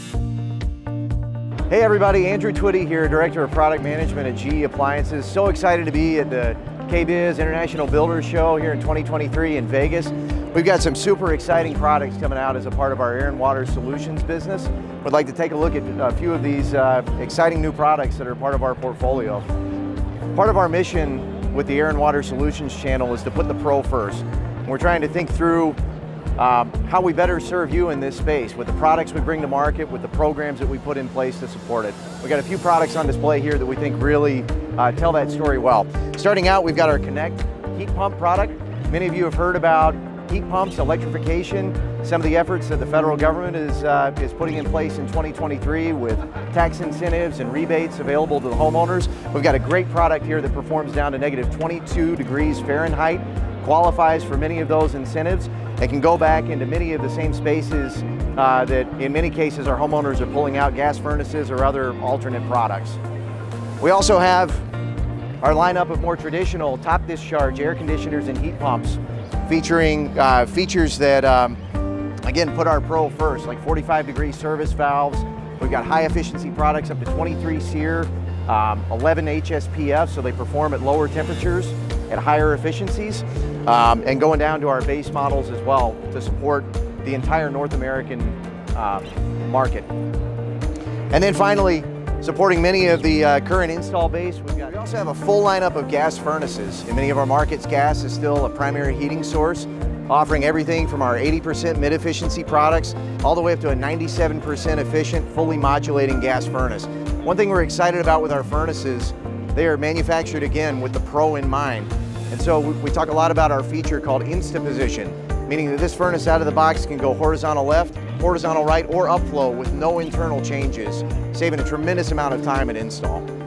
Hey everybody, Andrew Twitty here, Director of Product Management at GE Appliances. So excited to be at the KBIS International Builders Show here in 2023 in Vegas. We've got some super exciting products coming out as a part of our air and water solutions business. We'd like to take a look at a few of these exciting new products that are part of our portfolio. Part of our mission with the Air and Water Solutions channel is to put the pro first. We're trying to think through how we better serve you in this space with the products we bring to market, with the programs that we put in place to support it. We've got a few products on display here that we think really tell that story well. Starting out, we've got our Connect heat pump product. Many of you have heard about heat pumps, electrification, some of the efforts that the federal government is putting in place in 2023 with tax incentives and rebates available to the homeowners. We've got a great product here that performs down to negative 22 degrees Fahrenheit, qualifies for many of those incentives. It can go back into many of the same spaces that in many cases our homeowners are pulling out gas furnaces or other alternate products. We also have our lineup of more traditional top discharge air conditioners and heat pumps featuring features that again put our pro first, like 45-degree service valves. We've got high efficiency products up to 23 SEER, 11 HSPF, so they perform at lower temperatures at higher efficiencies, and going down to our base models as well to support the entire North American market. And then finally, supporting many of the current install base, we also have a full lineup of gas furnaces. In many of our markets, gas is still a primary heating source, offering everything from our 80% mid-efficiency products all the way up to a 97% efficient, fully modulating gas furnace. One thing we're excited about with our furnaces, they are manufactured again with the pro in mind. And so we talk a lot about our feature called Insta Position, meaning that this furnace out of the box can go horizontal left, horizontal right, or upflow with no internal changes, saving a tremendous amount of time at install.